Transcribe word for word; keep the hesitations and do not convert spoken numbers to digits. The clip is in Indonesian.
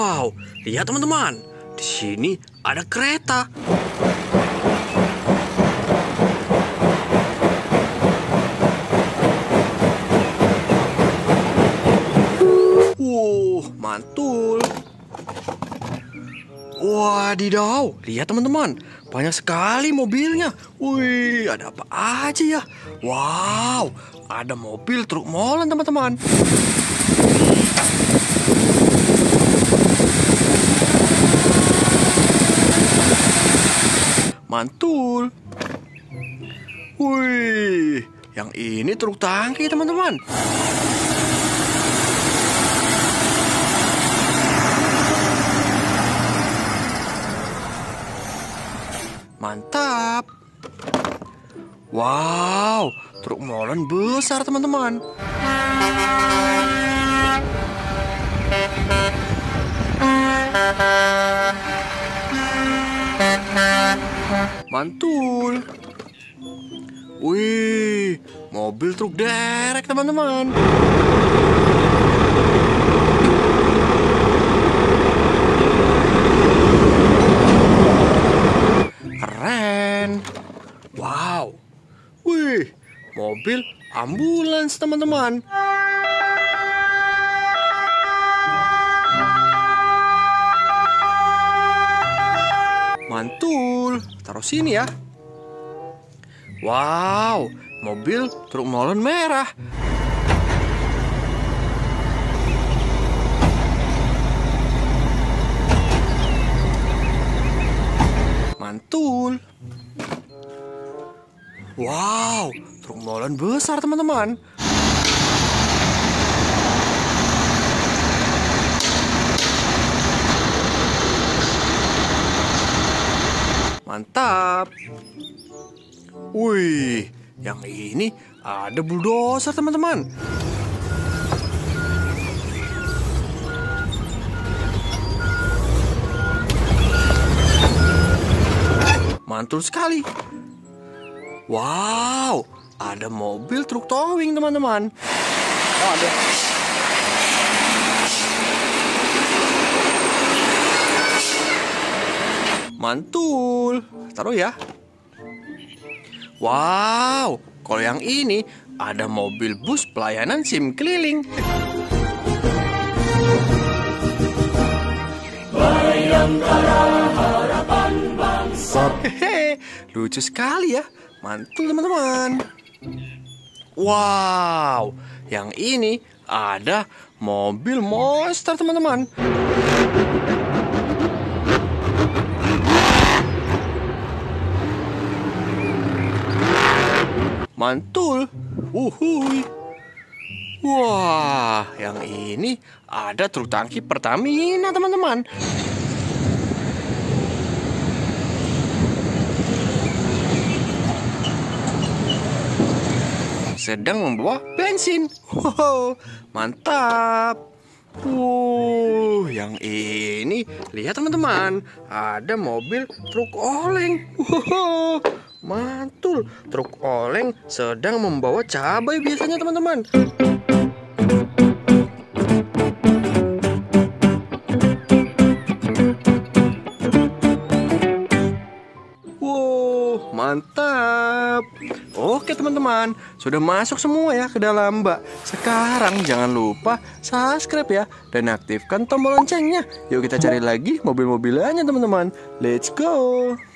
Wow, lihat teman-teman. Di sini ada kereta. Wow, mantul. Wadidaw, lihat teman-teman. Banyak sekali mobilnya. Wih, ada apa aja ya? Wow, ada mobil truk molen teman-teman. Mantul. Wih, yang ini truk tangki teman-teman. Mantap. Wow, truk molen besar teman-teman. Mantul. Wih, mobil truk derek teman-teman. Keren. Wow. Wih, mobil ambulans teman-teman. Mantul. Taruh sini ya. Wow, mobil truk molen merah. Mantul. Wow, truk molen besar teman-teman. Mantap. Wih, yang ini ada bulldozer teman-teman. Mantul sekali. Wow, ada mobil truk towing teman-teman. Oh, ada. Mantul. Taruh ya. Wow, kalau yang ini ada mobil bus pelayanan SIM keliling. Bayangkara Harapan Bangsa. Hehe, lucu sekali ya. Mantul teman-teman. Wow, yang ini ada mobil monster teman-teman. Mantul. Uhuy. Wah, yang ini ada truk tangki Pertamina teman-teman. Sedang membawa bensin. Wow, mantap. Wow, yang ini lihat teman-teman, ada mobil truk oleng. Wow, mantul. Truk oleng sedang membawa cabai biasanya teman-teman. Wow, mantap. Oke teman-teman, sudah masuk semua ya ke dalam bak. Sekarang jangan lupa subscribe ya dan aktifkan tombol loncengnya. Yuk kita cari lagi mobil-mobilannya teman-teman. Let's go.